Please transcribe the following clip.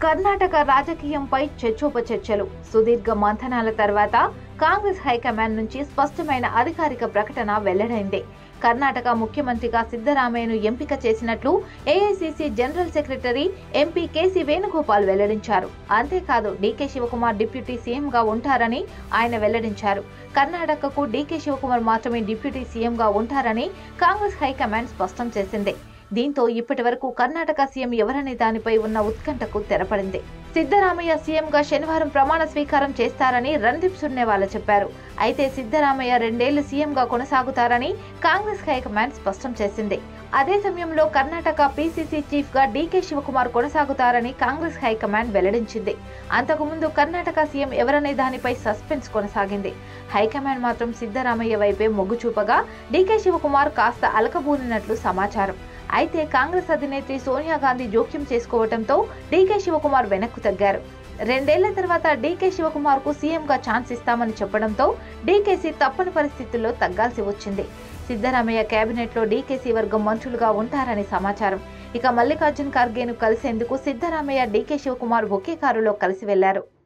కర్ణాటక రాజకీయంపై చర్చోపచర్చలు. సుదీర్ఘ మంథనాల తర్వాత కాంగ్రెస్ హైకమాండ్ నుంచి స్పష్టమైన అధికారిక ప్రకటన వెల్లడైంది. కర్ణాటక ముఖ్యమంత్రిగా సిద్ధరామయ్యను ఎంపిక చేసినట్లు AICC general secretary MP KC Venugopal వెల్లడించారు. అంతేకాదు డీకే శివకుమార్ డిప్యూటీ సీఎంగా ఉంటారని ఆయన వెల్లడించారు. కర్ణాటకకు డీకే శివకుమార్ మాత్రమే డిప్యూటీ సీఎంగా ఉంటారని కాంగ్రెస్ హైకమాండ్ స్పష్టం చేసింది. దీంతో ఇప్పటి వరకు కర్ణాటక సీఎం ఎవరనే దానిపై ఉన్న ఉత్కంఠకు తెరపడింది. సిద్ధరామయ్య సీఎంగా శనివారం ప్రమాణ స్వీకారం చేస్తారని రణదీప్ సుర్జేవాలా చెప్పారు. అయితే సిద్ధరామయ్య 2 ఏళ్లు సీఎంగా కొనసాగుతారని కాంగ్రెస్ హైకమాండ్ స్పష్టం చేసింది. అదే సమయంలో కర్ణాటక పీసీసీ చీఫ్ గా డీకే శివకుమార్ కొనసాగుతారని కాంగ్రెస్ హైకమాండ్ వెల్లడించింది. అంతకుముందు కర్ణాటక సీఎం ఎవరనే దానిపై సస్పెన్స్ కొనసాగింది. హైకమాండ్ మాత్రం సిద్ధరామయ్య వైపే మొగ్గు చూపగా డీకే శివకుమార్ కాస్త అలకబూనినట్లు సమాచారం. అయితే కాంగ్రెస్ అధినేత్రి సోనియా గాంధీ జోక్యం చేసుకోవడంతో డీకే శివకుమార్ వెనక్కు తగ్గారు. 2 ఏళ్ల తర్వాత డీకే శివకుమార్ కు సీఎంగా ఛాన్స్ ఇస్తామని చెప్పడంతో డీకేసీ తప్పని పరిస్థితుల్లో తగ్గాల్సి వచ్చింది. సిద్ధరామయ్య కేబినెట్ లో డీకేసీ వర్గం మంత్రులుగా ఉంటారని సమాచారం. ఇక మల్లికార్జున్ ఖర్గేను కలిసేందుకు సిద్ధరామయ్య డీకే శివకుమార్ ఒకే కారులో కలిసి వెళ్లారు.